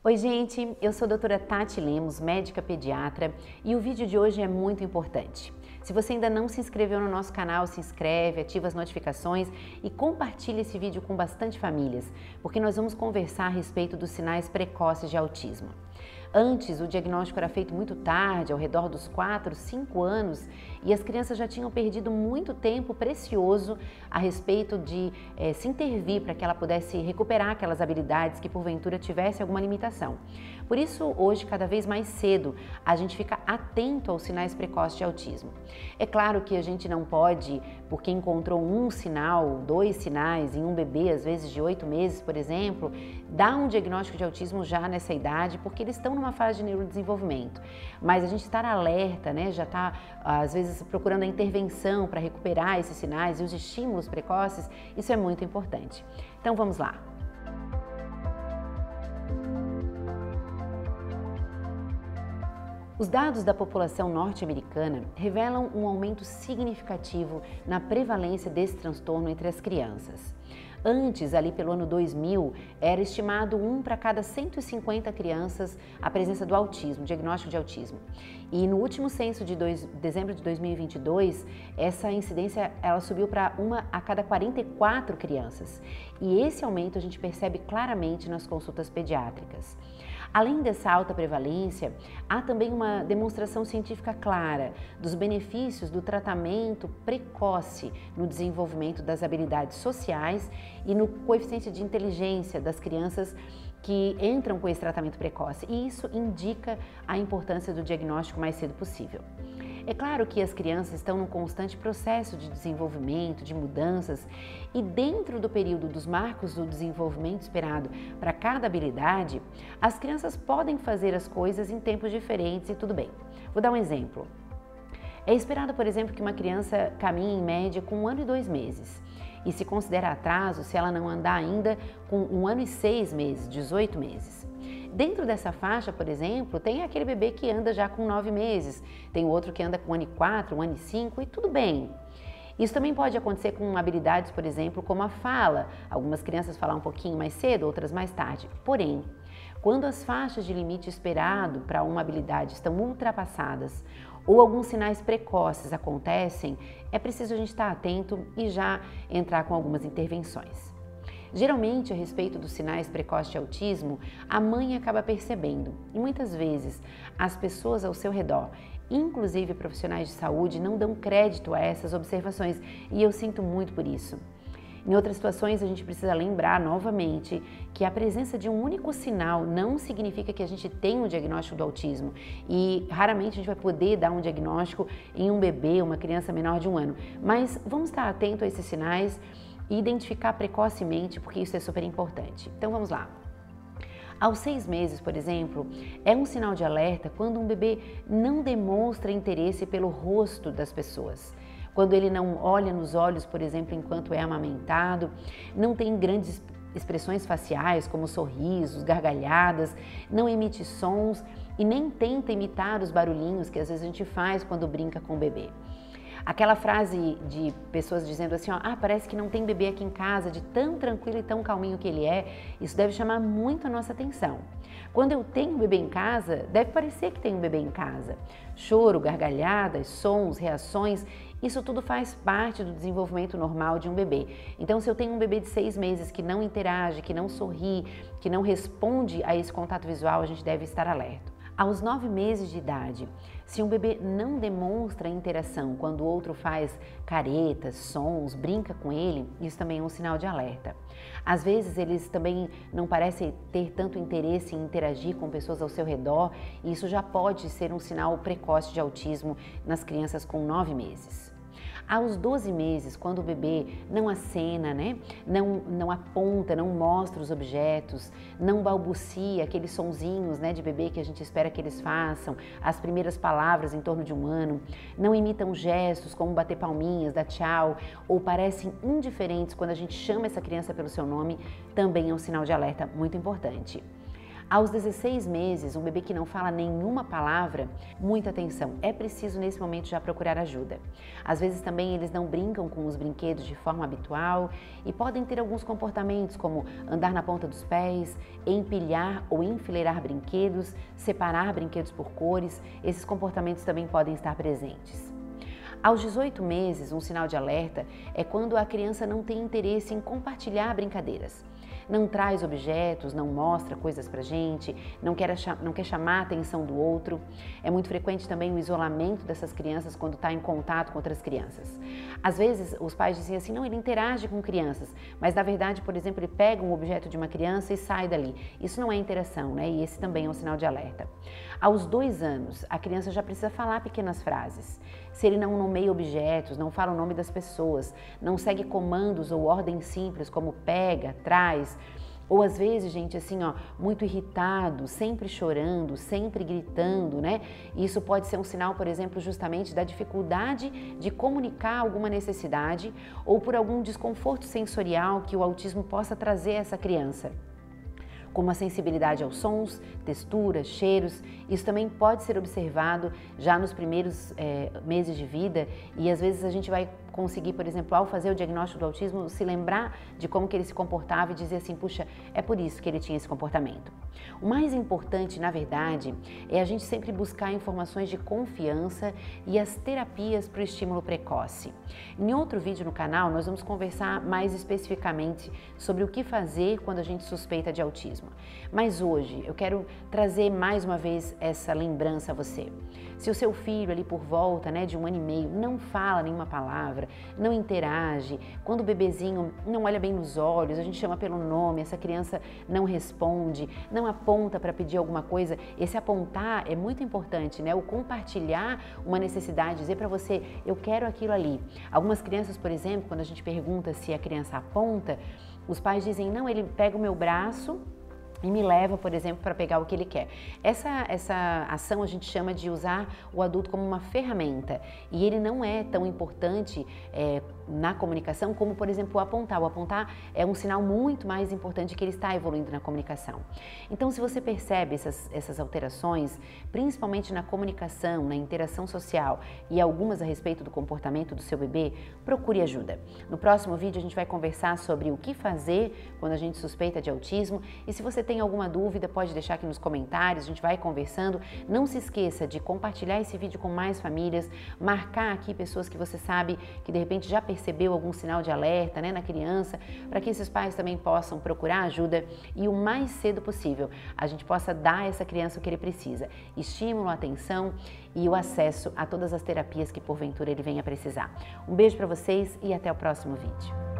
Oi gente, eu sou a doutora Tati Lemos, médica pediatra, e o vídeo de hoje é muito importante. Se você ainda não se inscreveu no nosso canal, se inscreve, ativa as notificações e compartilha esse vídeo com bastante famílias, porque nós vamos conversar a respeito dos sinais precoces de autismo. Antes, o diagnóstico era feito muito tarde, ao redor dos 4, 5 anos, e as crianças já tinham perdido muito tempo precioso a respeito de se intervir para que ela pudesse recuperar aquelas habilidades que porventura tivesse alguma limitação. Por isso, hoje, cada vez mais cedo, a gente fica atento aos sinais precoces de autismo. É claro que a gente não pode, porque encontrou um sinal, 2 sinais em um bebê, às vezes de 8 meses, por exemplo, dar um diagnóstico de autismo já nessa idade, porque eles estão numa fase de neurodesenvolvimento. Mas a gente estar alerta, né, já está às vezes procurando a intervenção para recuperar esses sinais e os estímulos precoces, isso é muito importante. Então vamos lá. Os dados da população norte-americana revelam um aumento significativo na prevalência desse transtorno entre as crianças. Antes, ali pelo ano 2000, era estimado 1 para cada 150 crianças a presença do autismo, diagnóstico de autismo. E no último censo de dezembro de 2022, essa incidência ela subiu para 1 a cada 44 crianças. E esse aumento a gente percebe claramente nas consultas pediátricas. Além dessa alta prevalência, há também uma demonstração científica clara dos benefícios do tratamento precoce no desenvolvimento das habilidades sociais e no coeficiente de inteligência das crianças que entram com esse tratamento precoce. E isso indica a importância do diagnóstico o mais cedo possível. É claro que as crianças estão num constante processo de desenvolvimento, de mudanças, e dentro do período dos marcos do desenvolvimento esperado para cada habilidade, as crianças podem fazer as coisas em tempos diferentes e tudo bem. Vou dar um exemplo. É esperado, por exemplo, que uma criança caminhe em média com 1 ano e 2 meses. E se considera atraso se ela não andar ainda com 1 ano e 6 meses, 18 meses. Dentro dessa faixa, por exemplo, tem aquele bebê que anda já com 9 meses, tem outro que anda com 1 ano e 4, 1 ano e 5 e tudo bem. Isso também pode acontecer com habilidades, por exemplo, como a fala. Algumas crianças falam um pouquinho mais cedo, outras mais tarde. Porém, quando as faixas de limite esperado para uma habilidade estão ultrapassadas ou alguns sinais precoces acontecem, é preciso a gente estar atento e já entrar com algumas intervenções. Geralmente, a respeito dos sinais precoces de autismo, a mãe acaba percebendo e muitas vezes as pessoas ao seu redor, inclusive profissionais de saúde, não dão crédito a essas observações e eu sinto muito por isso. Em outras situações, a gente precisa lembrar novamente que a presença de um único sinal não significa que a gente tem um diagnóstico do autismo e raramente a gente vai poder dar um diagnóstico em um bebê, uma criança menor de 1 ano. Mas vamos estar atento a esses sinais e identificar precocemente, porque isso é super importante. Então vamos lá. Aos 6 meses, por exemplo, é um sinal de alerta quando um bebê não demonstra interesse pelo rosto das pessoas. Quando ele não olha nos olhos, por exemplo, enquanto é amamentado, não tem grandes expressões faciais como sorrisos, gargalhadas, não emite sons e nem tenta imitar os barulhinhos que às vezes a gente faz quando brinca com o bebê. Aquela frase de pessoas dizendo assim, ó, parece que não tem bebê aqui em casa, de tão tranquilo e tão calminho que ele é, isso deve chamar muito a nossa atenção. Quando eu tenho um bebê em casa, deve parecer que tem um bebê em casa. Choro, gargalhadas, sons, reações, isso tudo faz parte do desenvolvimento normal de um bebê. Então, se eu tenho um bebê de 6 meses que não interage, que não sorri, que não responde a esse contato visual, a gente deve estar alerta. Aos 9 meses de idade, se um bebê não demonstra interação quando o outro faz caretas, sons, brinca com ele, isso também é um sinal de alerta. Às vezes eles também não parecem ter tanto interesse em interagir com pessoas ao seu redor e isso já pode ser um sinal precoce de autismo nas crianças com 9 meses. Aos 12 meses, quando o bebê não acena, né? não aponta, não mostra os objetos, não balbucia aqueles sonzinhos, né, de bebê que a gente espera que eles façam, as primeiras palavras em torno de 1 ano, não imitam gestos como bater palminhas, dar tchau, ou parecem indiferentes quando a gente chama essa criança pelo seu nome, também é um sinal de alerta muito importante. Aos 16 meses, um bebê que não fala nenhuma palavra, muita atenção, é preciso nesse momento já procurar ajuda. Às vezes também eles não brincam com os brinquedos de forma habitual e podem ter alguns comportamentos como andar na ponta dos pés, empilhar ou enfileirar brinquedos, separar brinquedos por cores, esses comportamentos também podem estar presentes. Aos 18 meses, um sinal de alerta é quando a criança não tem interesse em compartilhar brincadeiras. Não traz objetos, não mostra coisas pra gente, não quer chamar a atenção do outro. É muito frequente também o isolamento dessas crianças quando está em contato com outras crianças. Às vezes os pais dizem assim, não, ele interage com crianças, mas na verdade, por exemplo, ele pega um objeto de uma criança e sai dali. Isso não é interação, né? E esse também é um sinal de alerta. Aos 2 anos, a criança já precisa falar pequenas frases. Se ele não nomeia objetos, não fala o nome das pessoas, não segue comandos ou ordens simples como pega, traz, ou às vezes, gente, assim, ó, muito irritado, sempre chorando, sempre gritando, né? Isso pode ser um sinal, por exemplo, justamente da dificuldade de comunicar alguma necessidade ou por algum desconforto sensorial que o autismo possa trazer a essa criança. Como a sensibilidade aos sons, texturas, cheiros, isso também pode ser observado já nos primeiros meses de vida e às vezes a gente vai conseguir, por exemplo, ao fazer o diagnóstico do autismo, se lembrar de como que ele se comportava e dizer assim, puxa, é por isso que ele tinha esse comportamento. O mais importante, na verdade, é a gente sempre buscar informações de confiança e as terapias para o estímulo precoce. Em outro vídeo no canal, nós vamos conversar mais especificamente sobre o que fazer quando a gente suspeita de autismo. Mas hoje eu quero trazer mais uma vez essa lembrança a você. Se o seu filho ali por volta, né, de 1 ano e meio não fala nenhuma palavra, não interage, quando o bebezinho não olha bem nos olhos, a gente chama pelo nome, essa criança não responde, não aponta para pedir alguma coisa, esse apontar é muito importante, né? O compartilhar uma necessidade, dizer para você, eu quero aquilo ali. Algumas crianças, por exemplo, quando a gente pergunta se a criança aponta, os pais dizem, não, ele pega o meu braço e me leva, por exemplo, para pegar o que ele quer. Essa ação a gente chama de usar o adulto como uma ferramenta e ele não é tão importante na comunicação como, por exemplo, o apontar. O apontar é um sinal muito mais importante que ele está evoluindo na comunicação. Então, se você percebe essas alterações, principalmente na comunicação, na interação social e algumas a respeito do comportamento do seu bebê, procure ajuda. No próximo vídeo a gente vai conversar sobre o que fazer quando a gente suspeita de autismo e se você tem alguma dúvida, pode deixar aqui nos comentários, a gente vai conversando. Não se esqueça de compartilhar esse vídeo com mais famílias, marcar aqui pessoas que você sabe que de repente já percebeu algum sinal de alerta, né, na criança, para que esses pais também possam procurar ajuda e o mais cedo possível a gente possa dar a essa criança o que ele precisa, estímulo, atenção e o acesso a todas as terapias que porventura ele venha precisar. Um beijo para vocês e até o próximo vídeo.